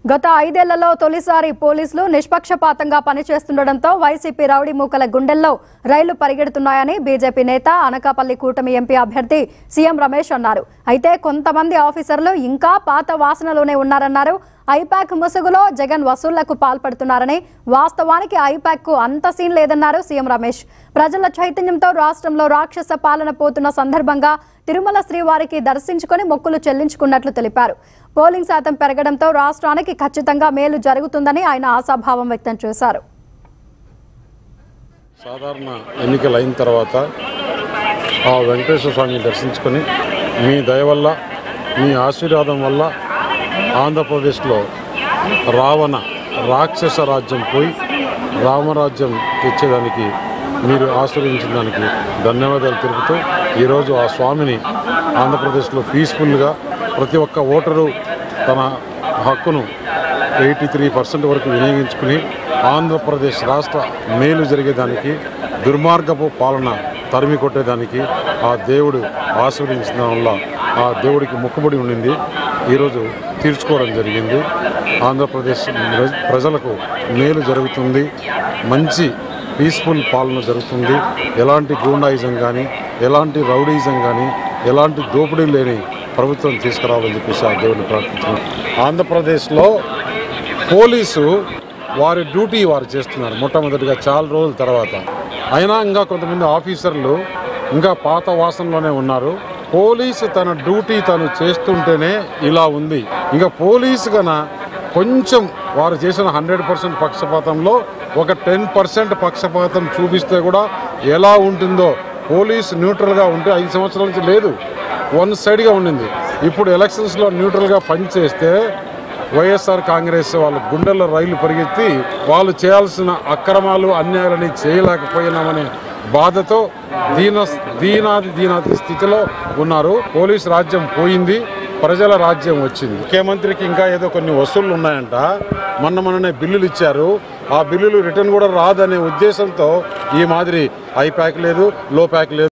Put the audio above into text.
గత 5 ఏళ్లలో తొలిసారి పోలీసులు నిష్పక్షపాతంగా పనిచేస్తుండటంతో వైసీపీ రౌడీ మూకల గుండెల్లో రైళ్లు పరిగెడుతున్నాయని బీజేపీ నేత అనకాపల్లి కూటమి ఎంపీ అభ్యర్థి సీఎం రమేష్ అన్నారు. అయితే కొంతమంది ఆఫీసర్లు ఇంకా పాత వాసనలోనే ఉన్నారన్నారు. ఐపాక్ ముసుగులో జగన్ వసూళ్లకు పాల్పడుతున్నారని, వాస్తవానికి ఐపాక్ కు అంత సీన్ లేదన్నారు సీఎం రమేష్. ప్రజల చైతన్యంతో రాష్ట్రంలో రాక్షస పాలన పోతున్న సందర్భంగా తిరుమల శ్రీవారికి దర్శించుకొని మొక్కులు చెల్లించుకున్నట్లు తెలిపారు. పోలింగ్ శాతం పెరగడంతో రాష్ట్రానికి ఖచ్చితంగా మేలు జరుగుతుందని ఆయన ఆశాభావం వ్యక్తం చేశారు. సాధారణ ఎన్నికలు అయిన తర్వాత ఆ వెంకటేశ్వర స్వామిని దర్శించుకొని మీ దయ వల్ల, మీ ఆశీర్వాదం వల్ల ఆంధ్రప్రదేశ్లో రాక్షస రాజ్యం పోయి రామరాజ్యం తెచ్చేదానికి మీరు ఆశీర్వదించిన దానికి ధన్యవాదాలు తెలుపుతూ ఈరోజు ఆ స్వామిని ఆంధ్రప్రదేశ్లో పీస్ఫుల్గా ప్రతి ఒక్క ఓటరు తన హక్కును 83% వరకు వినియోగించుకుని ఆంధ్రప్రదేశ్ రాష్ట్ర మేలు జరిగేదానికి, దుర్మార్గపు పాలన తరిమి కొట్టేదానికి ఆ దేవుడు ఆశీర్వదించిన వల్ల ఆ దేవుడికి మొక్కుబడి ఉండింది. ఈరోజు తీర్చుకోవడం జరిగింది. ఆంధ్రప్రదేశ్ ప్రజలకు మేలు జరుగుతుంది, మంచి పీస్ఫుల్ పాలన జరుగుతుంది. ఎలాంటి గూండాయిజం కానీ, ఎలాంటి రౌడీయిజం కానీ, ఎలాంటి దోపిడీ లేని ప్రభుత్వం తీసుకురావాలని చెప్పేసి ఆ దేవుడిని ప్రార్థించారు. ఆంధ్రప్రదేశ్లో పోలీసు వారి డ్యూటీ వారు చేస్తున్నారు మొట్టమొదటిగా చాలా రోజుల తర్వాత. అయినా ఇంకా కొంతమంది ఆఫీసర్లు ఇంకా పాత వాసనలోనే ఉన్నారు. పోలీసు తన డ్యూటీ తను చేస్తుంటేనే ఇలా ఉంది. ఇంకా పోలీసు కన్నా కొంచెం వారు చేసిన 100% పక్షపాతంలో ఒక 10% పక్షపాతం చూపిస్తే కూడా ఎలా ఉంటుందో. పోలీసు న్యూట్రల్గా ఉంటే 5 సంవత్సరాల నుంచి లేదు, వన్ సైడ్గా ఉండింది. ఇప్పుడు ఎలక్షన్స్లో న్యూట్రల్గా పనిచేస్తే వైఎస్ఆర్ కాంగ్రెస్ వాళ్ళ గుండెల్లో రైలు పరిగెత్తి వాళ్ళు చేయాల్సిన అక్రమాలు అన్యాయాలని చేయలేకపోయినామనే బాధతో దీనాది స్థితిలో ఉన్నారు. పోలీసు రాజ్యం పోయింది, ప్రజల రాజ్యం వచ్చింది. ముఖ్యమంత్రికి ఇంకా ఏదో కొన్ని వసూళ్లు ఉన్నాయంట. మొన్ననే బిల్లులు ఇచ్చారు. ఆ బిల్లులు రిటర్న్ కూడా రాదనే ఉద్దేశంతో ఈ మాదిరి హై ప్యాక్ లేదు, లో ప్యాక్ లేదు.